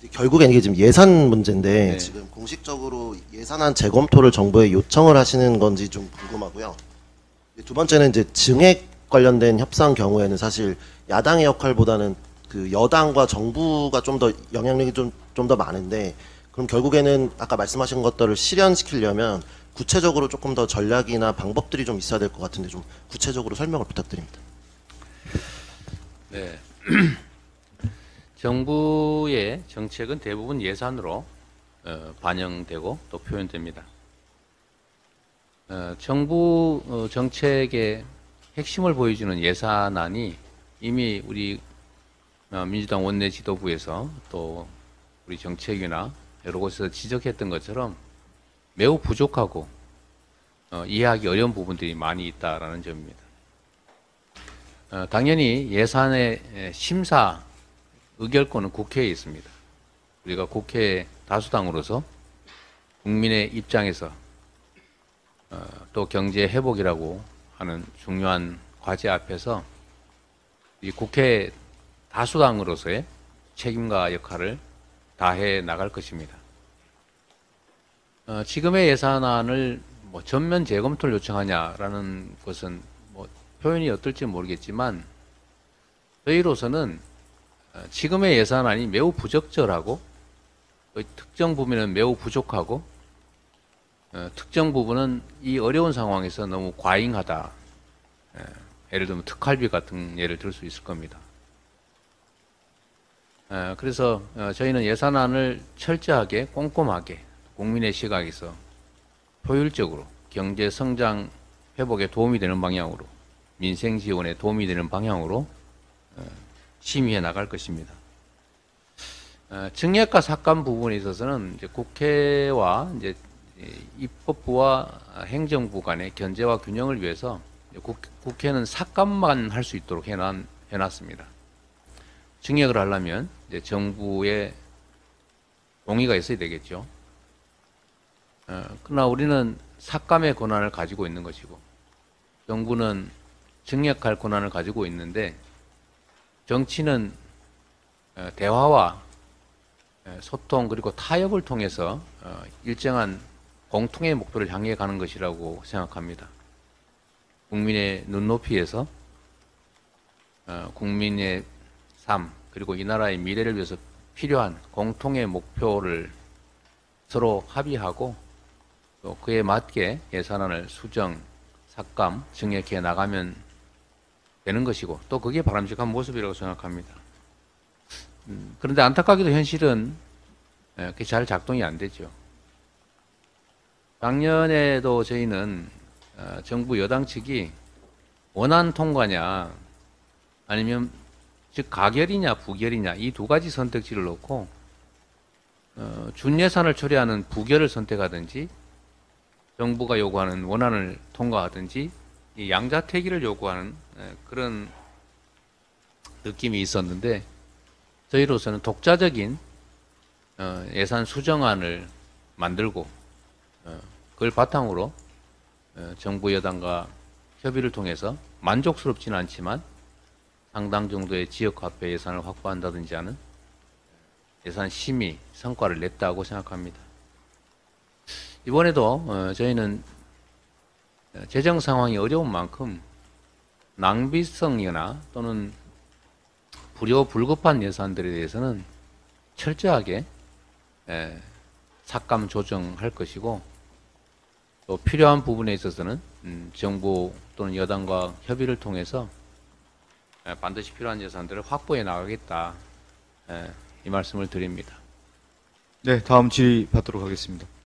결국엔 이게 지금 예산 문제인데 네. 지금 공식적으로 예산안 재검토를 정부에 요청을 하시는 건지 좀 궁금하고요. 두 번째는 이제 증액 관련된 협상 경우에는 사실 야당의 역할보다는 그 여당과 정부가 좀 더 영향력이 좀 더 많은데, 그럼 결국에는 아까 말씀하신 것들을 실현시키려면 구체적으로 조금 더 전략이나 방법들이 좀 있어야 될 것 같은데 좀 구체적으로 설명을 부탁드립니다. 네. 정부의 정책은 대부분 예산으로 반영되고 또 표현됩니다. 정부 정책의 핵심을 보여주는 예산안이 이미 우리 민주당 원내 지도부에서 또 우리 정책위나 여러 곳에서 지적했던 것처럼 매우 부족하고 이해하기 어려운 부분들이 많이 있다라는 점입니다. 당연히 예산의 심사 의결권은 국회에 있습니다. 우리가 국회 다수당으로서 국민의 입장에서 또 경제 회복이라고 하는 중요한 과제 앞에서 이 국회 다수당으로서의 책임과 역할을 다해 나갈 것입니다. 지금의 예산안을 뭐 전면 재검토를 요청하냐라는 것은 뭐 표현이 어떨지 모르겠지만 저희로서는 지금의 예산안이 매우 부적절하고 특정 부분은 매우 부족하고 특정 부분은 이 어려운 상황에서 너무 과잉하다. 예를 들면 특활비 같은 예를 들 수 있을 겁니다. 그래서 저희는 예산안을 철저하게 꼼꼼하게 국민의 시각에서 효율적으로 경제 성장 회복에 도움이 되는 방향으로 민생 지원에 도움이 되는 방향으로 심의해 나갈 것입니다. 증액과 삭감 부분에 있어서는 이제 국회와 이제 입법부와 행정부 간의 견제와 균형을 위해서 국회는 삭감만 할 수 있도록 해놨습니다. 증액을 하려면 이제 정부의 동의가 있어야 되겠죠. 그러나 우리는 삭감의 권한을 가지고 있는 것이고 정부는 증액할 권한을 가지고 있는데 정치는 대화와 소통 그리고 타협을 통해서 일정한 공통의 목표를 향해 가는 것이라고 생각합니다. 국민의 눈높이에서 국민의 삶 그리고 이 나라의 미래를 위해서 필요한 공통의 목표를 서로 합의하고 또 그에 맞게 예산안을 수정, 삭감, 증액해 나가면 되는 것이고 또 그게 바람직한 모습이라고 생각합니다. 그런데 안타깝게도 현실은 그게 잘 작동이 안 되죠. 작년에도 저희는 정부 여당 측이 원안 통과냐 아니면 즉 가결이냐 부결이냐 이 두 가지 선택지를 놓고 준예산을 처리하는 부결을 선택하든지 정부가 요구하는 원안을 통과하든지 이 양자택일을 요구하는 그런 느낌이 있었는데 저희로서는 독자적인 예산 수정안을 만들고 그걸 바탕으로 정부 여당과 협의를 통해서 만족스럽지는 않지만 상당 정도의 지역화폐 예산을 확보한다든지 하는 예산 심의 성과를 냈다고 생각합니다. 이번에도 저희는 재정 상황이 어려운 만큼 낭비성이나 또는 불효불급한 예산들에 대해서는 철저하게 삭감 조정할 것이고 또 필요한 부분에 있어서는 정부 또는 여당과 협의를 통해서 반드시 필요한 예산들을 확보해 나가겠다 이 말씀을 드립니다. 네, 다음 질의 받도록 하겠습니다.